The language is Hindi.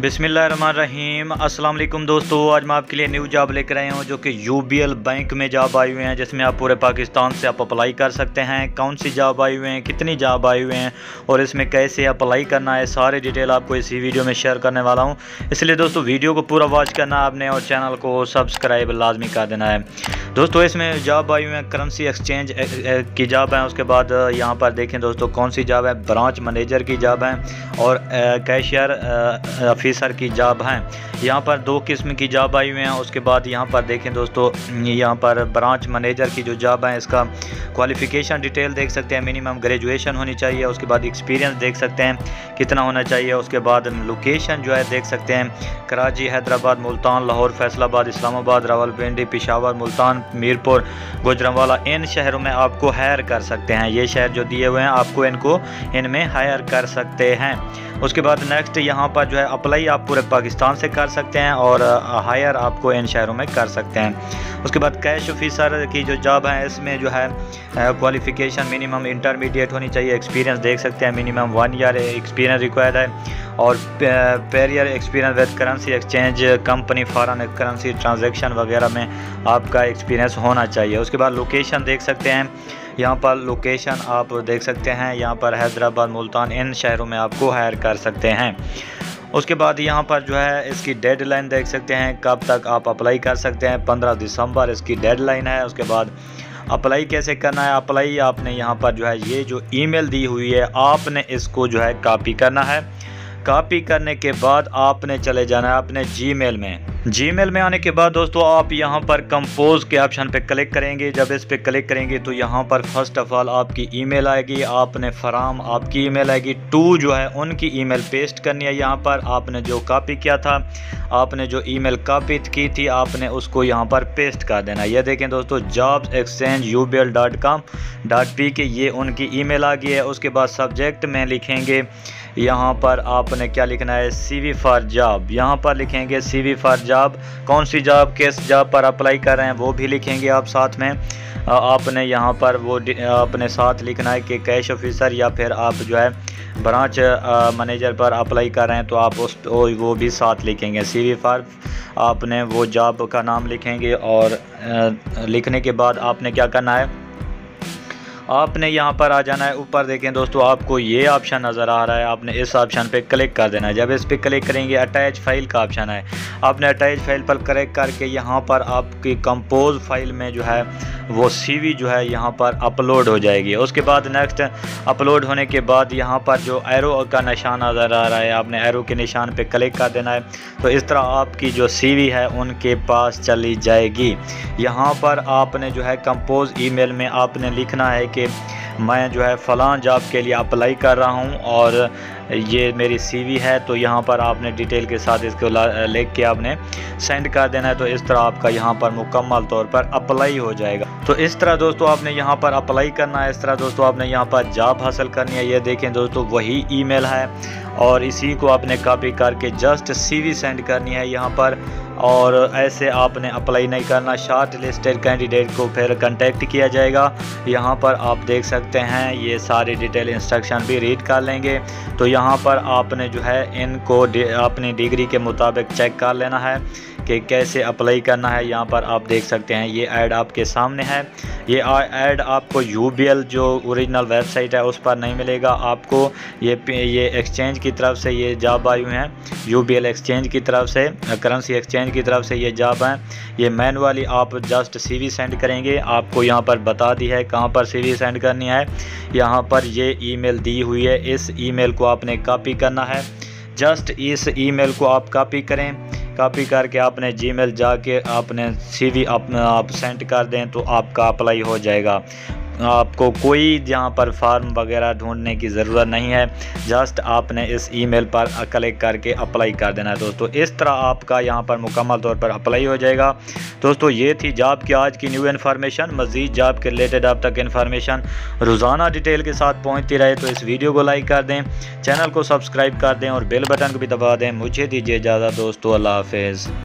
बिस्मिल्लाहिर्रहमानिर्रहीम। अस्सलाम वालेकुम दोस्तों, आज मैं आपके लिए न्यू जॉब लेकर आया हूं जो कि यूबीएल बैंक में जॉब आई हुई हैं, जिसमें आप पूरे पाकिस्तान से आप अप्लाई कर सकते हैं। कौन सी जॉब आई हुई हैं, कितनी जॉब आई हुई हैं और इसमें कैसे अप्लाई करना है, सारी डिटेल आपको इसी वीडियो में शेयर करने वाला हूं। इसलिए दोस्तों वीडियो को पूरा वॉच करना है आपने और चैनल को सब्सक्राइब लाजमी कर देना है। दोस्तों इसमें जॉब आई हुई है करेंसी एक्सचेंज की जॉब है। उसके बाद यहाँ पर देखें दोस्तों कौन सी जॉब है, ब्रांच मैनेजर की जॉब है और कैशियर ऑफिसर की जॉब हैं। यहाँ पर दो किस्म की जॉब आई हुई हैं। उसके बाद यहाँ पर देखें दोस्तों, यहाँ पर ब्रांच मैनेजर की जो जॉब है इसका क्वालिफ़िकेशन डिटेल देख सकते हैं। मिनिमम ग्रेजुएशन होनी चाहिए। उसके बाद एक्सपीरियंस देख सकते हैं कितना होना चाहिए। उसके बाद लोकेशन जो है देख सकते हैं, कराची, हैदराबाद, मुल्तान, लाहौर, फैसलाबाद, इस्लामाबाद, रावलपिंडी, पेशावर, मुल्तान, मीरपुर, गुजरांवाला, इन शहरों में आपको हायर कर सकते हैं। ये शहर जो दिए हुए हैं आपको इनमें हायर कर सकते हैं। उसके बाद नेक्स्ट यहाँ पर जो है अप्लाई आप पूरे पाकिस्तान से कर सकते हैं और हायर आपको इन शहरों में कर सकते हैं। उसके बाद कैश ऑफिसर की जो जॉब है इसमें जो है क्वालिफ़िकेशन मिनिमम इंटरमीडिएट होनी चाहिए। एक्सपीरियंस देख सकते हैं मिनिमम 1 ईयर एक्सपीरियंस रिक्वायर्ड है और prior experience with currency exchange company, foreign currency transaction वगैरह में आपका एक्सपीरियंस होना चाहिए। उसके बाद लोकेशन देख सकते हैं, यहाँ पर लोकेशन आप देख सकते हैं, यहाँ पर हैदराबाद, मुल्तान, इन शहरों में आपको हायर कर सकते हैं। उसके बाद यहाँ पर जो है इसकी डेडलाइन देख सकते हैं, कब तक आप अप्लाई कर सकते हैं। 15 दिसंबर इसकी डेडलाइन है। उसके बाद अप्लाई कैसे करना है, अप्लाई आपने यहाँ पर जो है ये जो ईमेल दी हुई है आपने इसको जो है कॉपी करना है। कॉपी करने के बाद आपने चले जाना है अपने जीमेल में आने के बाद दोस्तों आप यहाँ पर कंपोज के ऑप्शन पे क्लिक करेंगे। जब इस पे क्लिक करेंगे तो यहाँ पर फर्स्ट ऑफ ऑल आपकी ईमेल आएगी, आपने फराम आपकी ईमेल आएगी, टू जो है उनकी ईमेल पेस्ट करनी है। यहाँ पर आपने जो कॉपी किया था, आपने जो ईमेल कॉपी की थी आपने उसको यहाँ पर पेस्ट कर देना। ये देखें दोस्तों jobsexchangeubl.com.pk ये उनकी ईमेल आ गई है। उसके बाद सब्जेक्ट में लिखेंगे, यहाँ पर आपने क्या लिखना है, CV फॉर जॉब। यहाँ पर लिखेंगे CV फॉर जॉब, कौन सी जॉब, किस जॉब पर अप्लाई कर रहे हैं वो भी लिखेंगे आप साथ में। आपने यहाँ पर वो अपने साथ लिखना है कि कैश ऑफिसर या फिर आप जो है ब्रांच मैनेजर पर अप्लाई कर रहे हैं तो आप वो भी साथ लिखेंगे। CV फॉर आपने वो जॉब का नाम लिखेंगे और लिखने के बाद आपने क्या करना है, आपने यहाँ पर आ जाना है। ऊपर देखें दोस्तों आपको ये ऑप्शन नज़र आ रहा है, आपने इस ऑप्शन पे क्लिक कर देना है। जब इस पे क्लिक करेंगे अटैच फाइल का ऑप्शन है, आपने अटैच फाइल पर क्लिक करके यहाँ पर आपकी कंपोज फाइल में जो है वो CV जो है यहाँ पर अपलोड हो जाएगी। उसके बाद नेक्स्ट अपलोड होने के बाद यहाँ पर जो एरो का निशान नज़र आ रहा है, आपने एरो के निशान पे क्लिक कर देना है। तो इस तरह आपकी जो CV है उनके पास चली जाएगी। यहाँ पर आपने जो है कंपोज ईमेल में आपने लिखना है कि मैं जो है फ़लाँ जॉब के लिए अप्लाई कर रहा हूँ और ये मेरी CV है। तो यहाँ पर आपने डिटेल के साथ इसको लिख के आपने सेंड कर देना है। तो इस तरह आपका यहाँ पर मुकम्मल तौर पर अप्लाई हो जाएगा। तो इस तरह दोस्तों आपने यहाँ पर अप्लाई करना है। इस तरह दोस्तों आपने यहाँ पर जॉब हासिल करनी है। ये देखें दोस्तों वही ईमेल है और इसी को आपने कॉपी करके जस्ट CV सेंड करनी है यहाँ पर। और ऐसे आपने अप्लाई नहीं करना, शॉर्ट लिस्टेड कैंडिडेट को फिर कांटेक्ट किया जाएगा। यहाँ पर आप देख सकते हैं ये सारी डिटेल इंस्ट्रक्शन भी रीड कर लेंगे। तो यहाँ पर आपने जो है इनको अपनी डिग्री के मुताबिक चेक कर लेना है कि कैसे अप्लाई करना है। यहाँ पर आप देख सकते हैं ये ऐड आपके सामने है। ये ऐड आपको UBL जो ओरिजिनल वेबसाइट है उस पर नहीं मिलेगा आपको। ये एक्सचेंज की तरफ से ये जॉब आई हुई हैं, UBL एक्सचेंज की तरफ से, करेंसी एक्सचेंज की तरफ से ये जॉब हैं। ये मैनुअली आप जस्ट CV सेंड करेंगे। आपको यहाँ पर बता दी है कहाँ पर CV सेंड करनी है। यहाँ पर ये ईमेल दी हुई है, इस ईमेल को आपने कॉपी करना है। जस्ट इस ईमेल को आप कॉपी करें, कॉपी करके आपने जीमेल जाके आपने CV आप सेंड कर दें तो आपका अप्लाई हो जाएगा। आपको कोई यहाँ पर फॉर्म वगैरह ढूंढने की ज़रूरत नहीं है, जस्ट आपने इस ईमेल पर क्लिक करके अप्लाई कर देना है दोस्तों। इस तरह आपका यहाँ पर मुकम्मल तौर पर अप्लाई हो जाएगा। दोस्तों ये थी जॉब की आज की न्यू इन्फॉर्मेशन। मज़ीद जॉब के रिलेटेड आप तक इन्फॉर्मेशन रोज़ाना डिटेल के साथ पहुँचती रहे तो इस वीडियो को लाइक कर दें, चैनल को सब्सक्राइब कर दें और बेल बटन को भी दबा दें। मुझे दीजिए इजाज़त दोस्तों, अल्लाह हाफिज़।